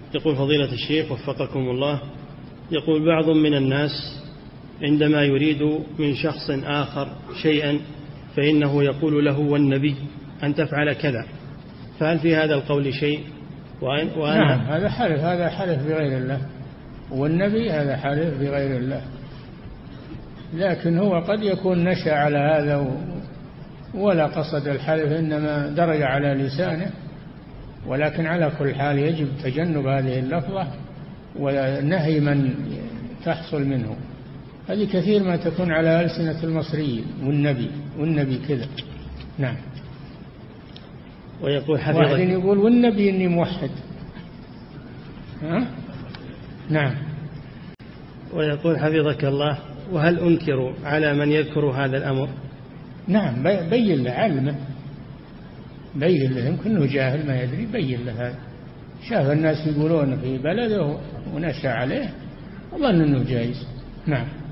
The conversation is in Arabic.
يقول فضيلة الشيخ وفقكم الله، يقول بعض من الناس عندما يريد من شخص آخر شيئا فإنه يقول له والنبي أن تفعل كذا، فهل في هذا القول شيء؟ نعم، هذا حلف بغير الله، والنبي هذا حلف بغير الله. لكن هو قد يكون نشأ على هذا ولا قصد الحلف، إنما درج على لسانه. ولكن على كل حال يجب تجنب هذه اللفظة ونهي من تحصل منه. هذه كثير ما تكون على ألسنة المصريين، والنبي كذا. نعم. ويقول واحد يقول والنبي إني موحد. نعم. ويقول حفظك الله، وهل أنكر على من يذكر هذا الأمر؟ نعم، بين له علمه، بين له، يمكن أنه جاهل ما يدري، بين له هذا. شاف الناس يقولون في بلده ونشأ عليه وظن أنه جائز. نعم.